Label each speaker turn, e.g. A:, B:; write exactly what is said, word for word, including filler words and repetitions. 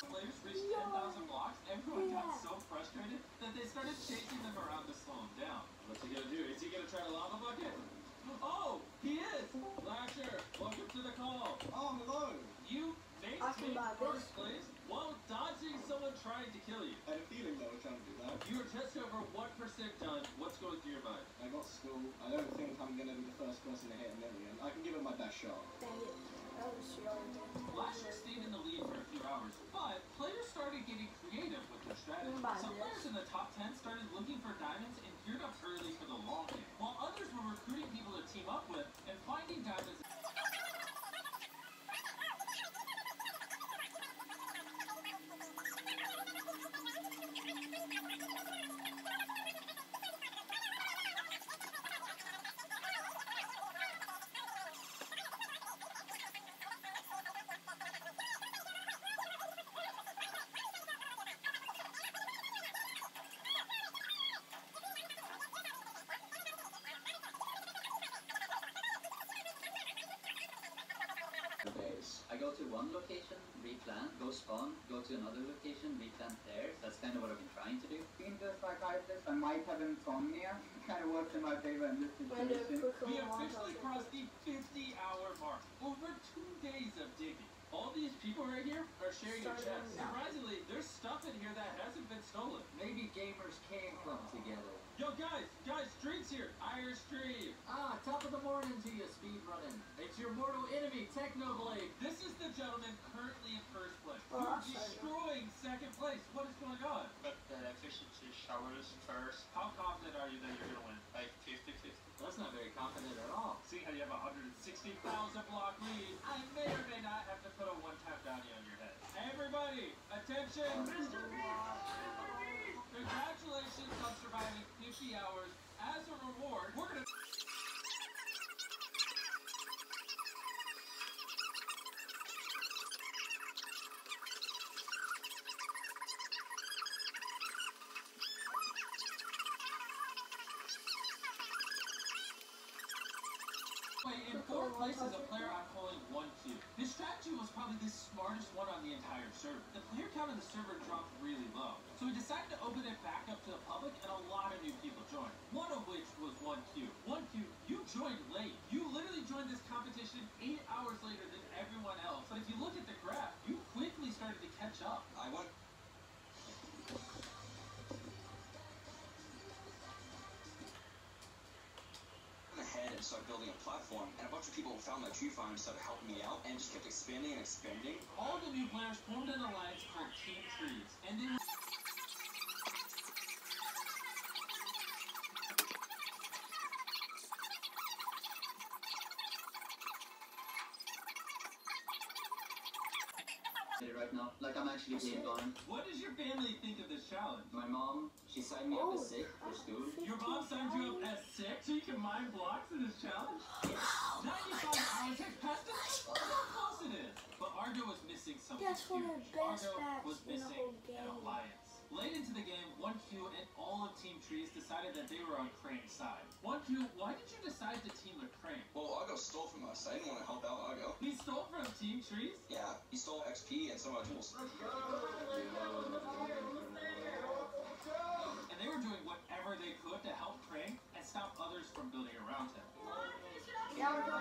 A: Players reached ten thousand blocks, everyone yeah. got so frustrated that they started chasing them around to slow them down. What's he gonna do? Is he gonna try to lava bucket? Oh, he is! Lasher, welcome to the call.
B: Oh, hello.
A: You maintained first place while dodging someone trying to kill you.
B: I had a feeling they were trying to do that.
A: You were just over one percent done. What's going through your mind?
B: I got school. I don't think I'm gonna be the first person to hit a million. I can give it my best shot.
C: Dang it. That was really
A: Lasher stayed in the lead for a few hours, but players started getting creative with their strategy. Some players in the top ten started looking for diamonds and geared up early for the long game, while others were recruiting people to team up with and finding diamonds.
D: Days. I go to one location, replant, go spawn, go to another location, replant there. That's kind of what I've been trying to do.
E: Being the psychiatrist, I might have insomnia. Kind of works in my favor in this situation.
A: We officially crossed the fifty hour mark. Over two days of digging. All these people right here are sharing your chests. Surprisingly, there's stuff in here that hasn't been stolen.
D: Maybe gamers can come together.
A: Yo guys, guys, Street's here. Irish Street.
D: Ah, top of the morning to you, speed running. It's your mortal enemy, Technoblade.
A: This is the gentleman currently in first place.
C: Oh,
A: You're destroying second place. What is going on?
F: But the efficiency showers first.
A: How confident are you that you're gonna win?
F: Like fifty fifty.
D: That's not very confident at all.
A: See how you have a one hundred sixty thousand block lead. I may or may not have to put a one-time bounty on your head. Everybody, attention! Mister Beast! Congratulations on surviving fifty hours. As a reward, we're gonna... In fourth place is a player I'm calling one Q. His strategy was probably the smartest one on the entire server. The player count on the server dropped really low, so he decided to open it back up to the public, and a lot of new people joined. One of which was one Q. one Q, you joined late. You literally joined this competition eight hours later than everyone else. But if you look at the graph, you quickly started to catch up.
B: I won. Ahead and started building a platform, and a bunch of people found my tree farm and started helping me out, and just kept expanding and expanding.
A: All the new players formed an alliance called Team Trees, and they were
D: right now, like I'm actually being gone.
A: What does your family think of this challenge?
D: My mom, she signed me up as sick for school.
A: Your mom signed you up as sick so you can mine blocks in this challenge? ninety-five hours has passed us. Look how close it is. But Argo was missing something
C: That's one of
A: huge.
C: the best
A: Argo
C: bats
A: was
C: in the
A: missing
C: whole game.
A: an alliance. Late into the game, one Q and all of Team Trees decided that they were on Crane's side. one Q, why did you decide to team with Crane?
B: Well, Argo stole from us. I didn't want to help out Argo.
A: He stole from Team Trees?
B: Yeah, he stole X P and some of our tools.
A: And they were doing whatever they could to help Crane and stop others from building around him.
C: Yeah, we're